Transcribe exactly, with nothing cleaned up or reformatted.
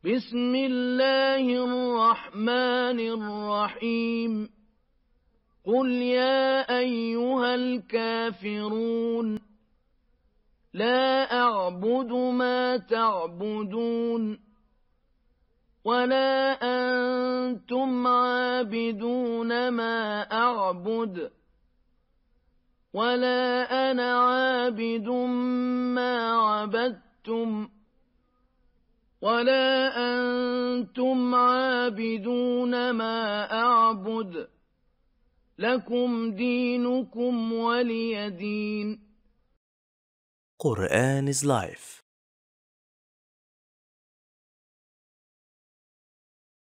بسم الله الرحمن الرحيم قل يا أيها الكافرون لا أعبد ما تعبدون ولا أنتم عابدون ما أعبد ولا أنا عابد ما عبدتم ولا أنتم عابدون ما أعبد لكم دينكم ولي دين. Quran is life.